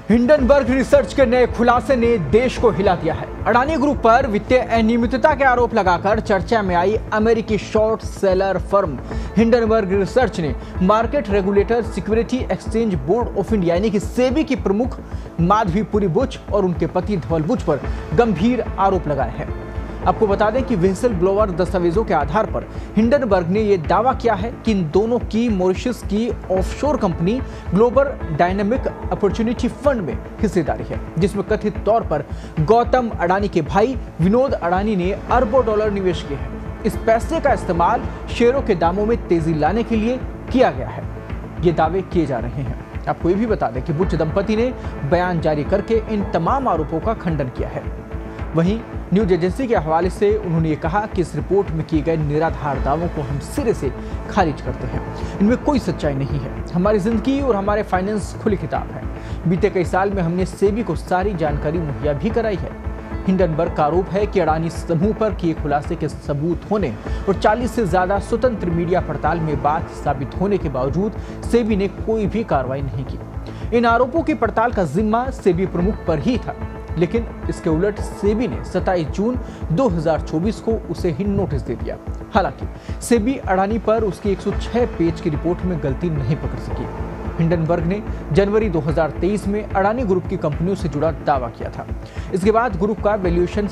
Hindenburg research के नए खुलासे ने देश को हिला दिया है। अडानी ग्रुप पर वित्तीय अनियमितता के आरोप लगाकर चर्चा में आई अमेरिकी short seller firm Hindenburg research ने market regulator security exchange board of India यानी कि सेबी की प्रमुख माधवीपुरी बुच और उनके पति धवल बुच पर गंभीर आरोप लगाए हैं। आपको बता दें कि व्हिसल ब्लोअर दस्तावेजों के आधार पर हिंडनबर्ग ने यह दावा किया है कि इन दोनों की मॉरिशस की offshore company global dynamic opportunity fund में हिस्सेदारी है, जिसमें कथित तौर पर गौतम अडानी के भाई विनोद अडानी ने अरबों डॉलर निवेश किए हैं। इस पैसे का इस्तेमाल शेयरों के दामों में तेजी लाने के लिए किया गया है, ये दावे किए जा रहे हैं। आपको ये भी बता दें कि बुच दंपति ने बयान जारी करके इन तमाम आरोपों का खंडन किया है। वहीं न्यूज एजेंसी के हवाले से उन्होंने ये कहा कि इस रिपोर्ट में किए गए निराधार दावों को हम सिरे से खारिज करते हैं। इनमें कोई सच्चाई नहीं है। हमारी जिंदगी और हमारे फाइनेंस खुली किताब है। बीते कई साल में हमने सेबी को सारी जानकारी मुहैया भी कराई है। हिंडनबर्ग का आरोप है कि अडानी समूह पर किए खुलासे के सबूत होने और 40 से ज्यादा स्वतंत्र मीडिया पड़ताल में बात साबित होने के बावजूद सेबी ने कोई भी कार्रवाई नहीं की। इन आरोपों की पड़ताल का जिम्मा सेबी प्रमुख पर ही था, लेकिन इसके उलट सेबी ने 27 जून 2024 को उसे ही नोटिस दे दिया। हालांकि सेबी अडानी पर उसकी 106 पेज की रिपोर्ट में गलती नहीं पकड़ सकी। हिंडनबर्ग ने जनवरी 2023 में अडानी ग्रुप की कंपनियों से जुड़ा दावा किया था। इसके बाद ग्रुप का वैल्यूएशन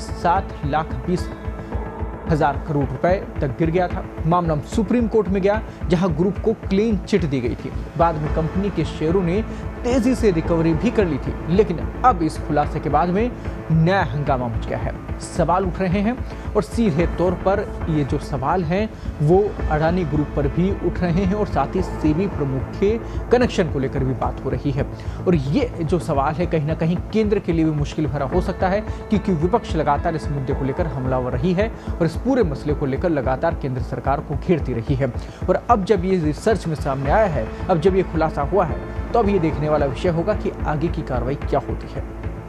7,20,000 करोड़ रुपए तक गिर गया था। मामला सुप्रीम कोर्ट में गया, जहां ग्रुप को क्लीन चिट दी गई थी। बाद में कंपनी के शेयरों ने तेजी से रिकवरी भी कर ली थी, लेकिन अब इस खुलासे के बाद में नया हंगामा मच गया है। सवाल उठ रहे हैं और सीधे तौर पर ये जो सवाल हैं वो अडानी ग्रुप पर भी उठ रहे हैं और साथ ही सेबी प्रमुख के कनेक्शन को लेकर भी बात हो रही है। और ये जो सवाल है कहीं ना कहीं केंद्र के लिए भी मुश्किल भरा हो सकता है, क्योंकि विपक्ष लगातार इस मुद्दे को लेकर हमलावर रही है और इस पूरे मसले को लेकर लगातार केंद्र सरकार को घेरती रही है। और अब जब ये रिसर्च में सामने आया है, अब जब ये खुलासा हुआ है, तो अब ये देखने वाला विषय होगा कि आगे की कार्रवाई क्या होती है।